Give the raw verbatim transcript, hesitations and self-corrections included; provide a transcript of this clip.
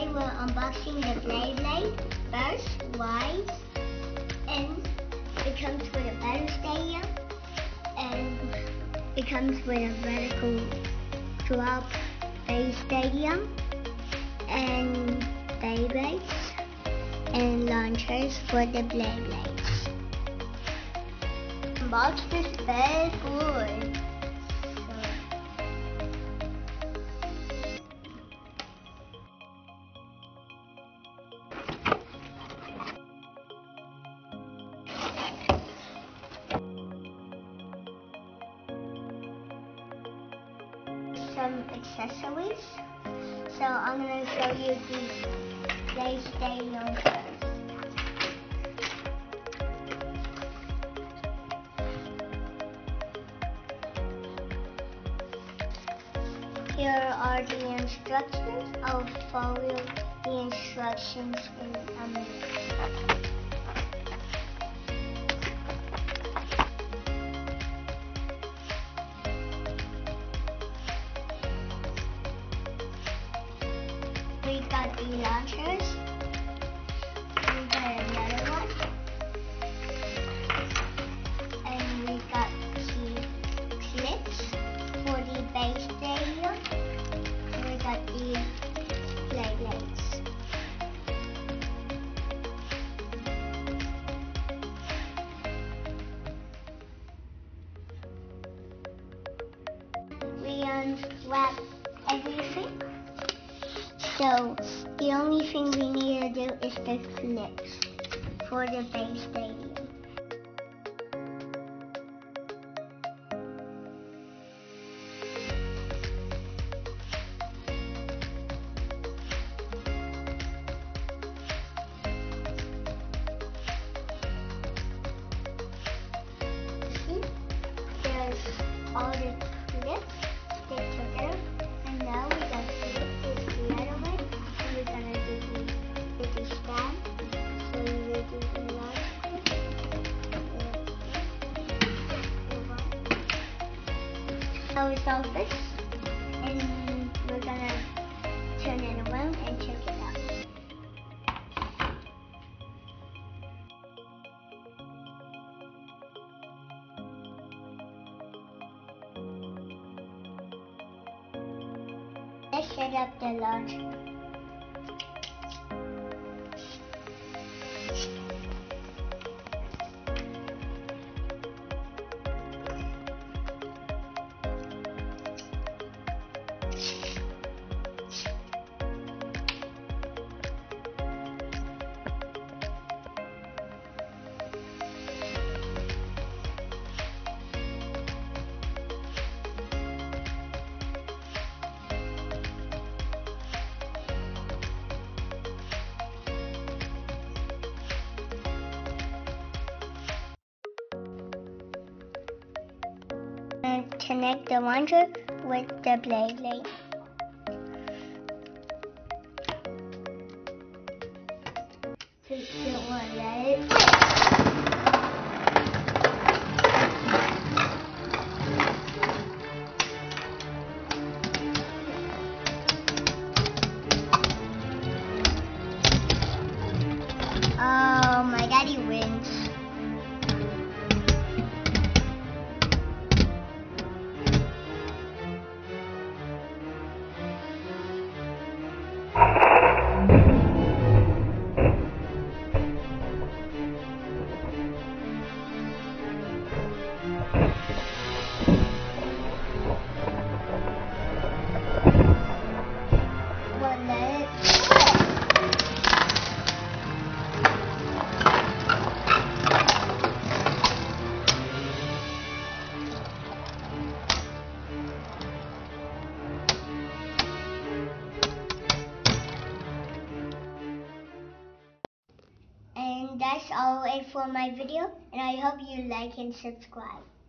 today we're unboxing the Beyblade. First, why? And it comes with a battle stadium, and it comes with a vertical drop base stadium, and Beyblades, and launchers for the Beyblades. The box is very good. Some accessories. So I'm going to show you the Play Stadium first. Here are the instructions. I'll follow the instructions in a minute. We got the launchers. We got another one. And we got the clips for the base stadium. And we got the Beyblades. We unwrap everything. So the only thing we need to do is the clips for the base stadium. See, there's all the clips stick together, and now we got to do the other way. We're gonna do the, the stand. So we will do the large clip. So it's all fixed, and we're gonna turn it around and check it out. Let's set up the launcher. And connect the launcher with the Beyblade. Just don't want to let it break. Oh, my daddy wins. One minute. And that's all it for my video, and I hope you like and subscribe.